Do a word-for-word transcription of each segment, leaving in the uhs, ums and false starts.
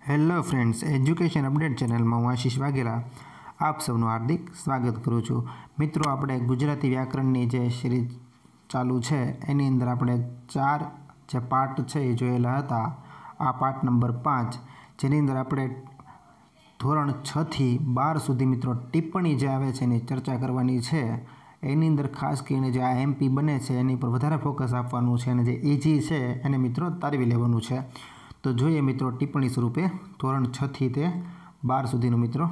Hello friends, education update ચેનલમાં હું આશીષ વાઘેલા આપ સૌનું હાર્દિક સ્વાગત કરું છું. મિત્રો, આપણે ગુજરાતી વ્યાકરણની જે સિરીઝ ચાલુ છે એની અંદર આપણે ચાર જે પાર્ટ છે એ જોયેલા હતા. આ પાર્ટ નંબર પાંચ, જેની અંદર આપણે ધોરણ છથી બાર સુધી મિત્રો ટિપ્પણી જે આવે છે એની ચર્ચા કરવાની છે. એની અંદર ખાસ કરીને જે આ એમપી બને છે એની પર વધારે ફોકસ આપવાનું છે અને જે ઇઝી છે એને મિત્રો તારવી લેવાનું છે. તો જોઈએ મિત્રો ટિપ્પણી સ્વરૂપે ધોરણ છથી તે બાર સુધીનું મિત્રો.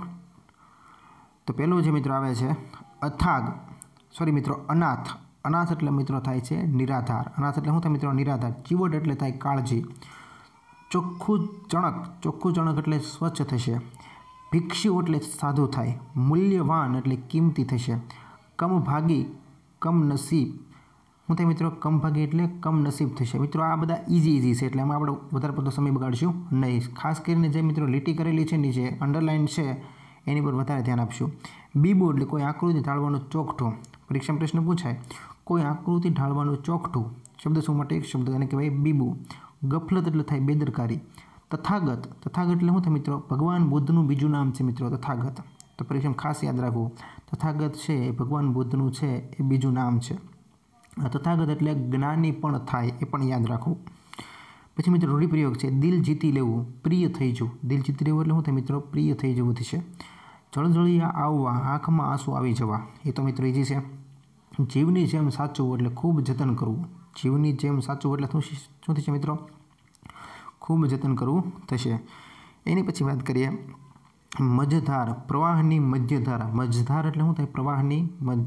તો પહેલું જે મિત્રો આવે છે અથાગ, સોરી મિત્રો અનાથ. અનાથ એટલે મિત્રો થાય છે નિરાધાર. અનાથ એટલે શું થાય મિત્રો? નિરાધાર. ચીવડ એટલે થાય કાળજી. ચોખ્ખું ચણક, ચોખ્ખું ચણક એટલે સ્વચ્છ થશે. ભિક્ષુ એટલે સાધુ થાય. મૂલ્યવાન એટલે કિંમતી થશે. કમભાગી, કમનસીબ. શું થાય મિત્રો? કમભાગી એટલે કમનસીબ થશે. મિત્રો આ બધા ઇઝી ઇઝી છે એટલે એમાં આપણે વધારે પડતો સમય બગાડશું નહીં. ખાસ કરીને જે મિત્રો લીટી કરેલી છે નીચે અંડરલાઇન છે એની પર વધારે ધ્યાન આપશું. બીબુ એટલે કોઈ આકૃતિ ઢાળવાનું ચોકઠું. પરીક્ષામાં પ્રશ્ન પૂછાય, કોઈ આકૃતિ ઢાળવાનું ચોકઠું. શબ્દ શું માટે એક શબ્દ એને કહેવાય બીબુ. ગફલત એટલે થાય બેદરકારી. તથાગત, તથાગત એટલે શું થાય મિત્રો? ભગવાન બુદ્ધનું બીજું નામ છે મિત્રો તથાગત. તો પરીક્ષામાં ખાસ યાદ રાખવું, તથાગત છે એ ભગવાન બુદ્ધનું છે એ બીજું નામ છે. તથાગત એટલે જ્ઞાની પણ થાય, એ પણ યાદ રાખવું. પછી મિત્રો રૂઢિપ્રયોગ છે દિલ જીતી લેવું, પ્રિય થઈ જવું. દિલ જીતી લેવું એટલે શું થાય મિત્રો? પ્રિય થઈ જવું થશે. જળજળિયા આવવા, આંખમાં આંસુ આવી જવા. એ તો મિત્રો ઇઝી છે. જીવની જેમ સાચવું એટલે ખૂબ જતન કરવું. જીવની જેમ સાચવું એટલે શું શું થશે મિત્રો? ખૂબ જતન કરવું થશે. એની પછી વાત કરીએ મજધાર, પ્રવાહની મધ્યધારા. મજધાર એટલે શું થાય? પ્રવાહની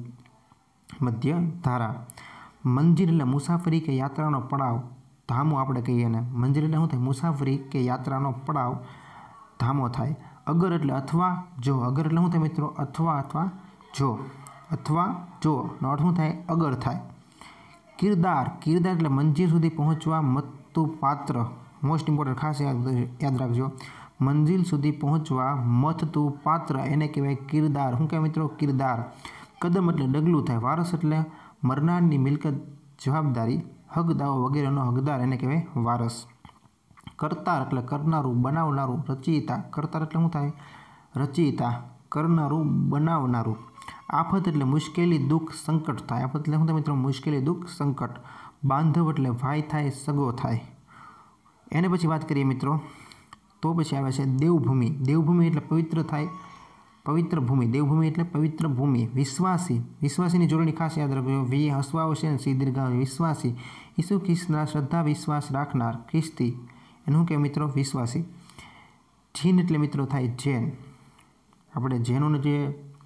મધ્ય ધારા. મંજિલ એટલે મુસાફરી કે યાત્રાનો પડાવ, ધામો આપણે કહીએ ને. મંજિલ એટલે શું થાય? મુસાફરી કે યાત્રાનો પડાવ, ધામો થાય. અગર એટલે અથવા જો. અગર એટલે શું થાય મિત્રો? અથવા અથવા જો. અથવા જો નો અર્થ શું થાય? અગર થાય. કિરદાર, કિરદાર એટલે મંજિલ સુધી પહોંચવા મથતું પાત્ર. મોસ્ટ ઇમ્પોર્ટન્ટ, ખાસ યાદ યાદ રાખજો. મંજિલ સુધી પહોંચવા મથતું પાત્ર એને કહેવાય કિરદાર. શું કહેવાય મિત્રો? કિરદાર. કદમ એટલે ડગલું થાય. વારસ એટલે મરનારની મિલકત, જવાબદારી, હક, દાવો વગેરેનો હકદાર એને કહેવાય વારસ. કરતાર એટલે કરનારું, બનાવનારું, રચયિતા. કરતાર એટલે શું થાય? રચયિતા, કરનારું, બનાવનારું. આફત એટલે મુશ્કેલી, દુઃખ, સંકટ થાય. આફત એટલે શું થાય મિત્રો? મુશ્કેલી, દુઃખ, સંકટ. બાંધવ એટલે ભાઈ થાય, સગો થાય. એને પછી વાત કરીએ મિત્રો તો પછી આવે છે દેવભૂમિ. દેવભૂમિ એટલે પવિત્ર થાય, પવિત્ર ભૂમિ. દેવભૂમિ એટલે પવિત્ર ભૂમિ. વિશ્વાસી, વિશ્વાસીની જોડણી ખાસ યાદ રાખજો. વી હસવા આવશે ને સી દીર્ઘ. વિશ્વાસી, ઈસુ ખ્રિસ્તના શ્રદ્ધા વિશ્વાસ રાખનાર, ખ્રિસ્તી. એનું કે મિત્રો વિશ્વાસી. જીન એટલે મિત્રો થાય જૈન. આપણે જૈનોને જે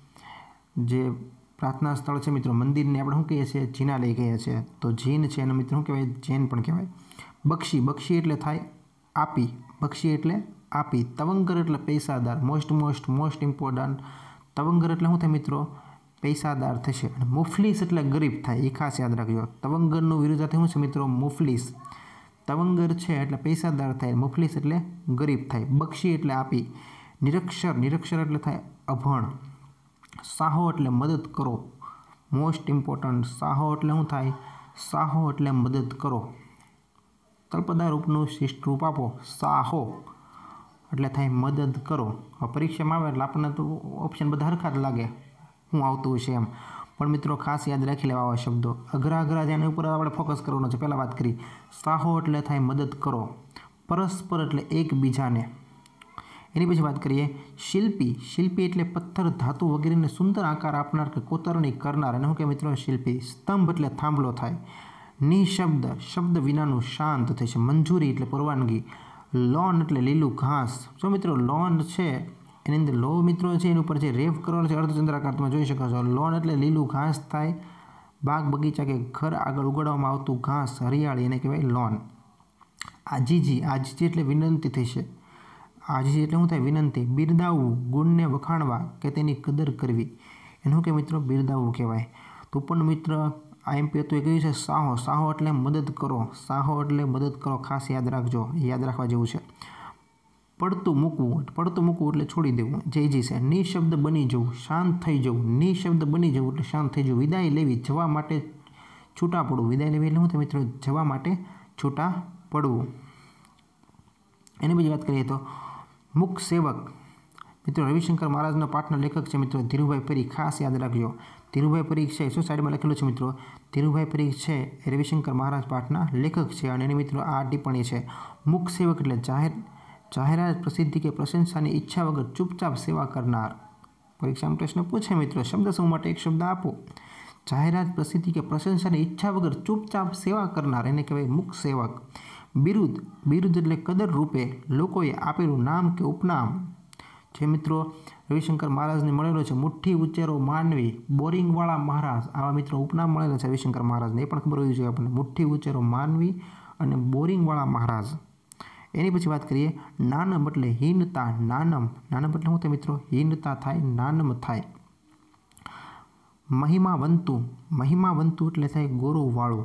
જે પ્રાર્થના સ્થળ છે મિત્રો, મંદિરને આપણે શું કહીએ છીએ? જીનાલય કહીએ છીએ. તો જીન છે એનો મિત્રો શું કહેવાય? જૈન પણ કહેવાય. બક્ષી, બક્ષી એટલે થાય આપી. બક્ષી એટલે આપી. તવંગર એટલે પૈસાદાર. Most most most important. તવંગર એટલે શું થાય મિત્રો? પૈસાદાર થશે. અને મુફલીસ એટલે ગરીબ થાય, એ ખાસ યાદ રાખજો. તવંગરનું વિરુદ્ધાર્થી શું છે મિત્રો? મુફલીસ. તવંગર છે એટલે પૈસાદાર થાય, મુફલીસ એટલે ગરીબ થાય. બક્ષી એટલે આપી. નિરક્ષર, નિરક્ષર એટલે થાય અભણ. સાહો એટલે મદદ કરો. Most important. સાહો એટલે શું થાય? સાહો એટલે મદદ કરો. તળપદા રૂપનું શિષ્ટ રૂપ આપો. સાહો એટલે થાય મદદ કરો. પરીક્ષામાં આવે એટલે આપણને તો ઓપ્શન બધા હરખા જ લાગે શું આવતું હશે એમ. પણ મિત્રો ખાસ યાદ રાખી લેવા આવા શબ્દો. અઘરા અઘરા જેના ઉપર આપણે ફોકસ કરવાનો છે. પહેલાં વાત કરી સાહો એટલે થાય મદદ કરો. પરસ્પર એટલે એકબીજાને. એની પછી વાત કરીએ શિલ્પી. શિલ્પી એટલે પથ્થર, ધાતુ વગેરેને સુંદર આકાર આપનાર કે કોતરણી કરનાર એને શું કહે મિત્રો? શિલ્પી. સ્તંભ એટલે થાંભલો થાય. નિશબ્દ, શબ્દ વિનાનું, શાંત થશે. મંજૂરી એટલે પરવાનગી. લોન એટલે લીલું ઘાસ. જો મિત્રો લોન છે એની અંદર લો મિત્રો છે એની ઉપર જે રેફ કરેલો છે અર્ધચંદ્રાકાર તમે જોઈ શકો છો. લોન એટલે લીલું ઘાસ થાય. બાગ બગીચા કે ઘર આગળ ઉગાડવામાં આવતું ઘાસ, હરિયાળી એને કહેવાય લોન. આજીજી, આજીજી એટલે વિનંતી થશે. આજીજી એટલે શું થાય? વિનંતી. બિરદાવવું, ગુણને વખાણવા કે તેની કદર કરવી એનું કે મિત્રો બિરદાવવું કહેવાય. તો પણ મિત્ર આ એમપી હતું એ કહ્યું છે સાહો. સાહો એટલે મદદ કરો. સાહો એટલે મદદ કરો, ખાસ યાદ રાખજો, યાદ રાખવા જેવું છે. પડતું મૂકવું, પડતું મૂકવું એટલે છોડી દેવું, જે જી છે. નિશબ્દ બની જવું, શાંત થઈ જવું. નિશબ્દ બની જવું એટલે શાંત થઈ જવું. વિદાય લેવી, જવા માટે છૂટા પડવું. વિદાય લેવી એટલે શું થાય મિત્રો? જવા માટે છૂટા પડવું. એની બીજી વાત કરીએ તો મુખ સેવક મિત્રો રવિશંકર મહારાજનો પાઠના લેખક છે મિત્રો ધીરુભાઈ પરીખ, ખાસ યાદ રાખજો. ધીરુભાઈ પરીખ છે શું સાઈડમાં લખેલું છે મિત્રો, ધીરુભાઈ પરીખ છે એ રવિશંકર મહારાજ પાઠના લેખક છે. અને એની મિત્રો આ ટિપ્પણી છે, મુખ સેવક એટલે જાહેર જાહેરાત પ્રસિદ્ધિ કે પ્રશંસાની ઈચ્છા વગર ચૂપચાપ સેવા કરનાર. પરીક્ષામાં પ્રશ્ન પૂછે મિત્રો, શબ્દ સમૂહ માટે એક શબ્દ આપો. જાહેરાત પ્રસિદ્ધિ કે પ્રશંસાની ઈચ્છા વગર ચૂપચાપ સેવા કરનાર એને કહેવાય મુખ સેવક. બિરુદ બિરુદ એટલે કદર રૂપે લોકોએ આપેલું નામ કે ઉપનામ. જે મિત્રો રવિશંકર મહારાજને મળેલો છે, મુઠ્ઠી ઉચ્ચેરો માનવી, બોરિંગવાળા મહારાજ, આવા મિત્રો ઉપનામ મળેલા છે રવિશંકર મહારાજને, એ પણ ખબર હોવી જોઈએ આપણને. મુઠ્ઠી ઉચ્ચેરો માનવી અને બોરિંગવાળા મહારાજ. એની પછી વાત કરીએ નાનમ એટલે હીનતા. નાનમ નાનમ એટલે શું થાય મિત્રો, હીનતા થાય, નાનમ થાય. મહિમાવંતુ મહિમાવંતુ એટલે થાય ગૌરવવાળું.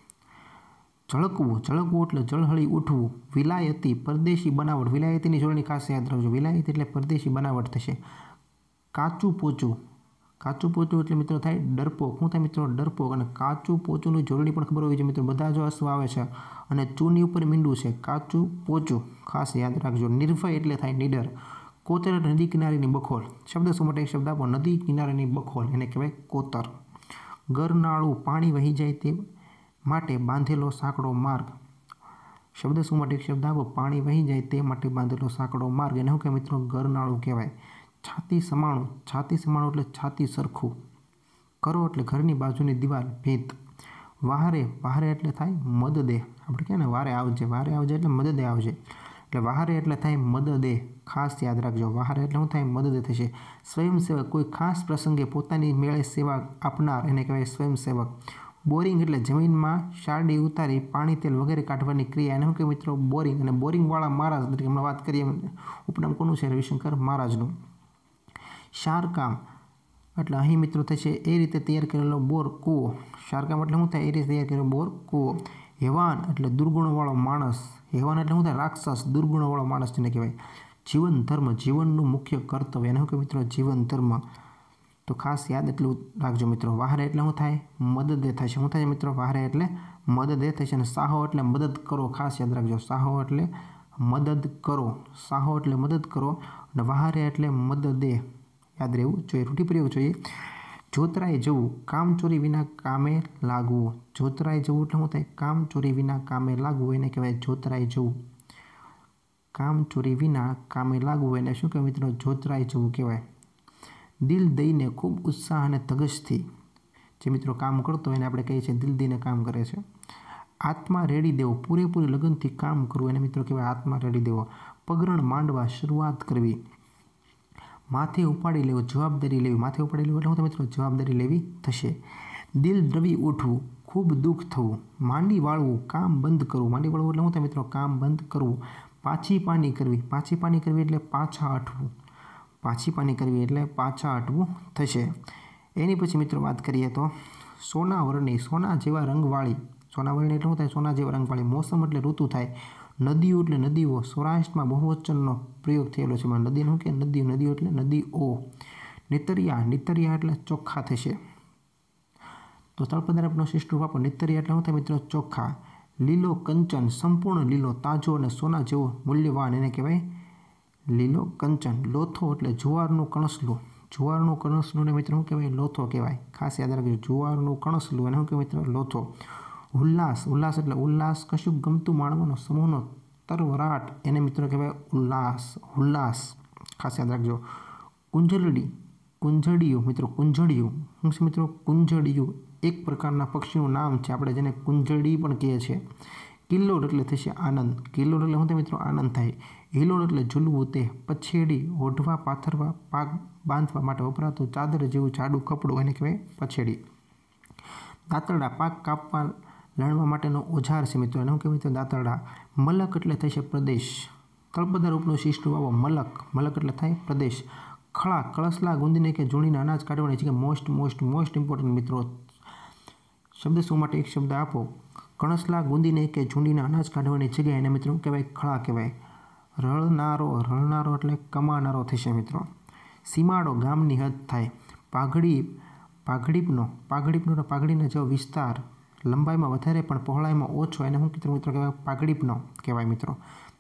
ઝળકવું ઝળકવું એટલે ઝળહળી ઉઠવું. વિલાયતી પરદેશી બનાવટ, વિલાયતીની જોડણી ખાસ યાદ રાખજો, વિલાયતી એટલે પરદેશી બનાવટ થશે. કાચું પોચું કાચું પોચું એટલે મિત્રો થાય ડરપોક. શું થાય મિત્રો, ડરપોક. અને કાચું પોચુંની જોડણી પણ ખબર હોવી જોઈએ મિત્રો, બધા જો અશ્વ આવે છે અને ચૂની ઉપર મીંડું છે, કાચું પોચું ખાસ યાદ રાખજો. નિર્ભય એટલે થાય નીડર. કોતર એટલે નદી કિનારેની બખોલ. શબ્દ શું માટે એક શબ્દ આપો, નદી કિનારેની બખોલ એને કહેવાય કોતર. ગરનાળું પાણી વહી જાય તે માટે બાંધેલો સાંકડો માર્ગ. શબ્દ શું માટે એક શબ્દ આપો, પાણી વહી જાય તે માટે બાંધેલો સાંકડો માર્ગ એને શું કહેવાય મિત્રો, ગરનાળું કહેવાય. છાતી સમાણું છાતી સમાણું એટલે છાતી સરખું. કરો એટલે ઘરની બાજુની દિવાલ, ભેત. વાહરે વાહરે એટલે થાય મદદે. આપણે કહે ને વારે આવજે, વારે આવજે એટલે મદદે આવજે, એટલે વાહરે એટલે થાય મદદે. ખાસ યાદ રાખજો, વાહરે એટલે શું થાય, મદદે થશે. સ્વયંસેવક કોઈ ખાસ પ્રસંગે પોતાની મેળે સેવા આપનાર એને કહેવાય સ્વયંસેવક. બોરિંગ એટલે જમીનમાં શારડી ઉતારી પાણી તેલ વગેરે કાઢવાની ક્રિયા એને શું કહેવાય મિત્રો, બોરિંગ. અને બોરિંગવાળા મહારાજ તરીકે હમણાં વાત કરીએ, ઉપનામ કોનું છે, રવિશંકર મહારાજનું. શારકામ એટલે અહીં મિત્રો થશે એ રીતે તૈયાર કરેલો બોર કૂવો. શારકામ એટલે શું થાય, એ રીતે તૈયાર કરેલો બોર કૂવો. હેવાન એટલે દુર્ગુણવાળો માણસ. હેવાન એટલે શું થાય, રાક્ષસ, દુર્ગુણવાળો માણસ જેને કહેવાય. જીવન ધર્મ જીવનનું મુખ્ય કર્તવ્ય એને શું કહેવાય મિત્રો, જીવન ધર્મ. તો ખાસ યાદ એટલું રાખજો મિત્રો. વાહરે એટલે શું થાય, મદદે થશે. શું થાય મિત્રો, વાહરે એટલે મદદે થશે. અને સાહો એટલે મદદ કરો, ખાસ યાદ રાખજો, સાહો એટલે મદદ કરો. સાહો એટલે મદદ કરો અને વાહરે એટલે મદદે યાદ રહેવું જોઈએ, રૂઢી પ્રયોગ જોઈએ. જોતરાઈ જવું કામચોરી વિના કામે લાગવું. જોતરાઈ જવું એટલે શું થાય, કામચોરી વિના કામે લાગવું એને કહેવાય જોતરાઈ જવું. કામચોરી વિના કામે લાગવું એને શું કહેવાય મિત્રો, જોતરાઈ જવું કહેવાય. દિલ દઈને ખૂબ ઉત્સાહ અને ધગશથી જે મિત્રો કામ કરતો એને આપણે કહીએ છીએ દિલ દઈને કામ કરે છે. આત્મા રેડી દેવો પૂરેપૂરી લગનથી કામ કરવું એને મિત્રો કહેવાય આત્મા રેડી દેવો. પગરણ માંડવા શરૂઆત કરવી. માથે ઉપાડી લેવું જવાબદારી લેવી. માથે ઉપાડી લેવું એટલે હું મિત્રો જવાબદારી લેવી થશે. દિલ દ્રવી ઉઠવું ખૂબ દુઃખ થવું. માંડી વાળવું કામ બંધ કરવું. માંડી વાળવું એટલે હું મિત્રો કામ બંધ કરવું. પાછી પાની કરવી. પાછી પાની કરવી એટલે પાછા હટવું. પાછી પાની કરવી એટલે પાછા હટવું થશે. એની પછી મિત્રો વાત કરીએ તો સોના વર્ણની સોના જેવા રંગવાળી. સોના વર્ણની એટલે શું થાય, સોના જેવા રંગવાળી. મોસમ એટલે ઋતુ થાય. નદીઓ એટલે નદીઓ. સૌરાષ્ટ્રમાં બહુવચનનો પ્રયોગ થયેલો છે. નદીનું કે નદીઓ, નદીઓ એટલે નદીઓ. નિતરિયા નિતરિયા એટલે ચોખ્ખા થશે. તો તળપદાર આપનો શિષ્ટ રૂપ આપો. નિતરિયા એટલે શું થાય મિત્રો, ચોખ્ખા. લીલો કંચન સંપૂર્ણ લીલો, તાજો અને સોના જેવો મૂલ્યવાન એને કહેવાય લીલો કંચન. લોથો એટલે જુવારનું કણસલું. જુવારનું કણસલું ને મિત્રો શું કહેવાય, લોથો કહેવાય. ખાસ યાદ રાખજો, જુવારનું કણસલું એને શું કહેવાય મિત્રો, લોથો. ઉલ્લાસ ઉલ્લાસ એટલે ઉલ્લાસ કશું ગમતું માણવાનો સમૂહનો તરવરાટ એને મિત્રો કહેવાય ઉલ્લાસ. ઉલ્લાસ ખાસ યાદ રાખજો. કુંજલડી કુંજડિયું મિત્રો, કુંજડિયું શું છે મિત્રો, કુંજડિયું એક પ્રકારના પક્ષીનું નામ છે, આપણે જેને કુંજડી પણ કહીએ છીએ. કિલ્લોડ એટલે થશે આનંદ. કિલ્લોડ એટલે શું થાય મિત્રો, આનંદ થાય. હિલોડ એટલે ઝૂલવું તે. પછેડી ઓઢવા પાથરવા પાક બાંધવા માટે વપરાતું ચાદર જેવું જાડું કપડું એને કહેવાય પછેડી. દાંતરડા પાક કાપવા લણવા માટેનો ઓજાર છે મિત્રો, એને શું કહેવાય તો દાંતરડા. મલક એટલે થશે પ્રદેશ. તળપદાર ઉપનો શિષ્ટ વાવો. મલક મલક એટલે થાય પ્રદેશ. ખળા કળસલા ગુંદીને કે ઝૂણીને અનાજ કાઢવાની છે કે મોસ્ટ મોસ્ટ મોસ્ટ ઇમ્પોર્ટન્ટ મિત્રો. શબ્દ શું માટે એક શબ્દ આપો. કણસલા ગુંદીને કે ઝૂંડીને અનાજ કાઢવાની જગ્યાએ એને મિત્રો કહેવાય ખળા કહેવાય. રળનારો રળનારો એટલે કમાનારો થશે મિત્રો. સીમાડો ગામની હદ થાય. પાઘડી પાઘડીપનો પાઘડીપનો પાઘડીનો જેવો વિસ્તાર લંબાઈમાં વધારે પણ પહોળાઈમાં ઓછો એને શું મિત્રો મિત્રો કહેવાય પાઘડીપનો કહેવાય મિત્રો.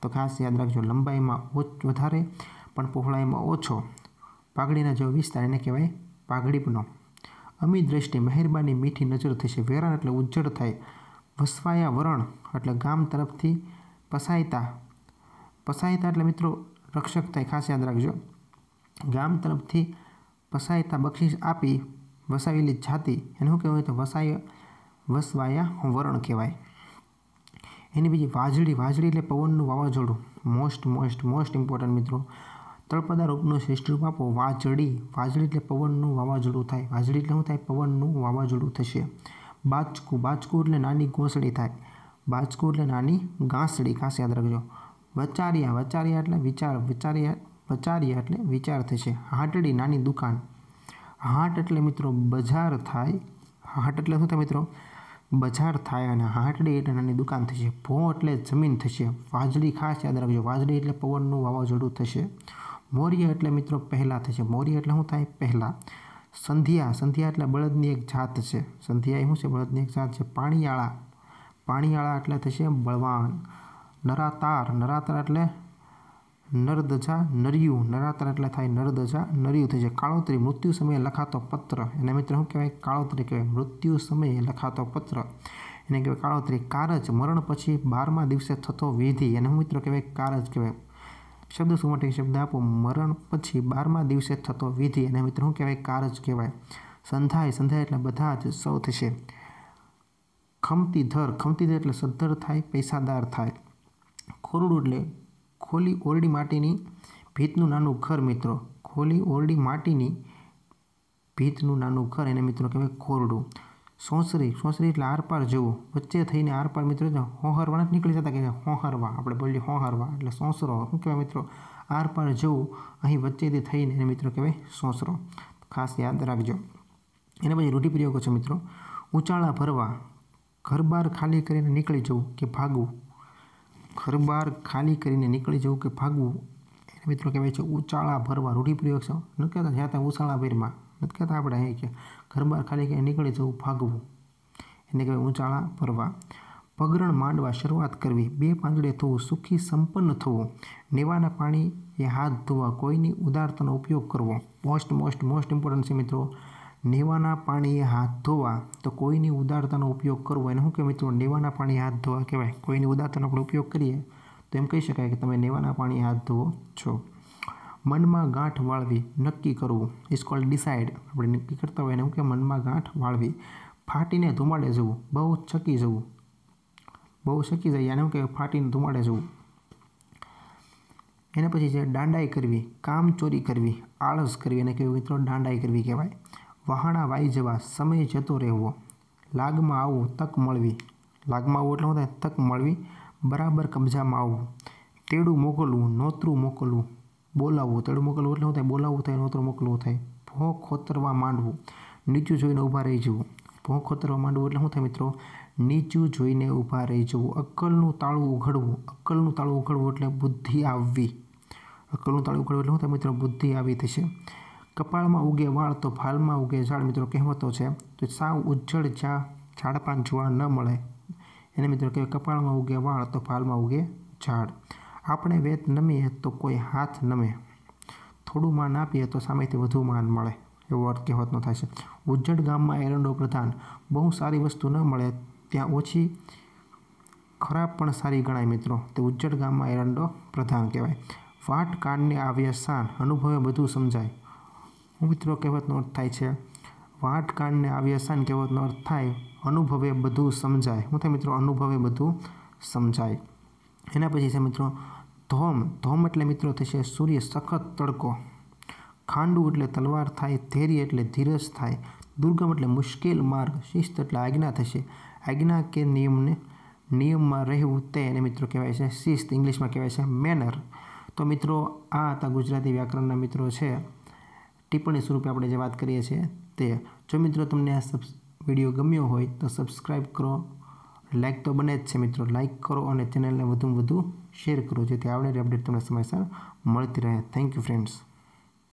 तो खास याद रखो लंबाई में वधारे पण पहोळाई में ओछो। पाघड़ीना जेवो विस्तार एने कहेवाय पाघड़ीपनो। अमी दृष्टि मेहरबानी मीठी नजर थशे। वेराण एटले उज्जड थाय। वसवाया वरण एटले गाम तरफथी पसायता पसायता एटले मित्रों रक्षक थाय। खास याद रखजो गाम तरफथी पसायता बक्षीस आपी वसावेली जाति एने शुं कहेवाय तो वसाय वसवाया वरण कहेवाय। एनी बीजी वाजड़ी वाजड़ी एटले पवननुं वावाझोडुं। मोस्ट मोस्ट मोस्ट इम्पोर्टન્ટ मित्रों तळपदा रूपनुं श्रेष्ठ रूप आपो वाजड़ी। वाजड़ी एटले पवननुं वावाझोडुं थाय। वाजड़ी एटले शुं थाय पवननुं वावाझोडुं थशे। बाचकू बाचकू एटले नानी घोंसड़ी थाय। बाचकू एटले नानी गांसड़ी। खास याद रखजो। वचारिया वचारिया एटले विचार विचारिया वचारिया एटले विचार थशे। हाटड़ी नानी दुकान। हाट एटले मित्रों बजार थाय। हाट एटले शुं थाय मित्रों बजार थाय अने हाटड़ी एटले नानी दुकान थशे। भो एटले जमीन थशे। वाजड़ी खास याद रखजो वाजड़ी एटले पवननुं वावाझोडुं थशे। मोरिया एटले मित्रों पहला थशे। मोरिया एटले शुं थाय पहला। संधिया संधिया एटले बळदनी एक जात छे। संधिया ए शुं छे बळदनी एक जात छे। पाणियाळा पाणियाळा एटले थशे बळवान। नरातार नरातार एटले नरदजा नरिયું नरातार एटले थाय नरदजा नरिયું थशे। काळोतरी मृत्यु समये लखातो पत्र एने मित्र शुं कहेवाय काळोतरी कहेवाय। मृत्यु समये लखातो पत्र एने कहेवाय काळोतरी। कारज मरण पछी बारमा दिवसे थतो विधि एने मित्र कहेवाय कारज कहेवाय। शब्द सुमाटे शब्द आपो मरण पछी बारमा दिवसे थतो विधि एने मित्र शुं कहेवाय कारज कहेवाय। संधाय संधाय एटले बधा ज सौ थशे। खमतीधर खमतीधर एटले सद्धर थाय पैसादार थाय। खोरडું એટલે ખોલી ઓરડી માટીની ભીતનું નાનું ઘર મિત્રો। ખોલી ઓરડી માટીની ભીતનું નાનું ઘર એને મિત્રો કહેવાય ખોરડું। સોંસરી સોંસરી એટલે આરપાર જવું। વચ્ચે થઈને આરપાર મિત્રો હોહરવા નથી નીકળી જતા કે હોહરવા આપણે બોલીએ હોહરવા એટલે સોંસરો શું કહેવાય મિત્રો આરપાર જવું। અહીં વચ્ચેથી થઈને એને મિત્રો કહેવાય સોંસરો। ખાસ યાદ રાખજો। એના પછી રૂઢિપ્રયોગો છે મિત્રો। ઊંચાળા ભરવા ઘર બાર ખાલી કરીને નીકળી જવું કે ભાગવું। घर बार खाली करीने निकली जवुं के भागवुं एने मित्रों कहेवाय छे ऊंचाळा भरवा। रूढ़िप्रयोग छे न कहेता ज्यां त्यां ऊंचाळा भरवा नथी कहेता आपणे अहीं के घर बार खाली करीने निकली जवुं भागवुं एने कहेवाय ऊंचाळा भरवा। पगरण मांडवा शरूआत करवी। बे પાંદડે थवुं सुखी संपन्न थवुं। नेवाना पाणी ए हाथ धोवा। कोईनी उदारतानो उपयोग करवो। मोस्ट मोस्ट मोस्ट इम्पोर्टન્ટ छे मित्रों नेवाना पाणी ए हाथ धोवा तो कोईनी उदारतानो उपयोग करवो एने शुं कहेवाय मित्रों नेवाना पाणी हाथ धोवा कहेवाय। कोईनी उदारतानो आपण उपयोग करीए तो एम कही शकाय के तमे नेवाना पाणी हाथ धोवो छो। मनमा गांठ वाळवी नक्की करवुं इज कॉल्ड डिसाइड। આપણે નક્કી કરતા હોય એને શું કે મનમાં ગાંઠ વાળવી। ફાટીને ધુમાડે જવું બહુ છકી જવું બહુ છકી જાય એને શું કે ફાટીને ધુમાડે જવું। એના પછી છે દાંડાઈ કરવી કામ ચોરી કરવી આળસ કરવી એને કહેવાય મિત્રો દાંડાઈ કરવી કહેવાય। વહાણા વાઈ જવા સમય જતો રહેવો। લાગમાં આવવું તક મળવી। લાગમાં આવવું એટલે શું થાય તક મળવી। બરાબર કબજામાં આવવું। તેડું મોકલવું નોતરું મોકલવું બોલાવવું। તેડું મોકલવું એટલે શું થાય બોલાવવું થાય નોતરું મોકલવું થાય। ભો ખોતરવા માંડવું નીચું જોઈને ઊભા રહી જવું। ભો ખોતરવા માંડવું એટલે શું થાય મિત્રો નીચું જોઈને ઊભા રહી જવું। અક્કલનું તાળું ઉઘડવું અક્કલનું તાળું ઉઘડવું એટલે બુદ્ધિ આવવી। અક્કલનું તાળું ઉઘડવું એટલે શું થાય મિત્રો બુદ્ધિ આવી થશે। કપાળમાં ઉગે વાળ તો ભાલમાં ઉગે ઝાડ મિત્રો કહેવતો છે। તો સાવ ઉજ્જડ ઝા ઝાડપાન જોવા ન મળે એને મિત્રો કહેવાય કપાળમાં ઉગે વાળ તો ભાલમાં ઉગે ઝાડ। આપણે વેત નમીએ તો કોઈ હાથ નમે। થોડું માન આપીએ તો સામેથી વધુ માન મળે એવો અર્થ કહેવતનો થાય છે। ઉજ્જડ ગામમાં એરંડો પ્રધાન બહુ સારી વસ્તુ ન મળે ત્યાં ઓછી ખરાબ પણ સારી ગણાય મિત્રો। તો ઉજ્જડ ગામમાં એરંડો પ્રધાન કહેવાય। વાટ કાનને આવ્યા સાન અનુભવે બધું સમજાય। મિત્રો કહેવતનો અર્થ થાય છે વાટ કાનને આવ્યા સાન કહેવતનો અર્થ થાય અનુભવે બધું સમજાય। શું થાય મિત્રો અનુભવે બધું સમજાય। એના પછી છે મિત્રો ધોમ ધોમ એટલે મિત્રો થશે સૂર્ય સખત તડકો। ખાંડું એટલે તલવાર થાય। ધૈર્ય એટલે ધીરજ થાય। દુર્ગમ એટલે મુશ્કેલ માર્ગ। શિસ્ત એટલે આજ્ઞા થશે। આજ્ઞા કે નિયમને નિયમમાં રહેવું તે એને મિત્રો કહેવાય છે શિસ્ત ઇંગ્લિશમાં કહેવાય છે મેનર। તો મિત્રો આ હતા ગુજરાતી વ્યાકરણના મિત્રો છે ટિપ્પણી સ્વરૂપે આપણે જે વાત કરીએ છીએ તે। જો મિત્રો તમને આ વિડીયો ગમ્યો હોય તો સબસ્ક્રાઈબ કરો। લાઇક તો બને જ છે મિત્રો લાઇક કરો અને ચેનલને વધુમાં વધુ શેર કરો જેથી આવનારી અપડેટ તમને સમયસર મળતી રહે। Thank you friends.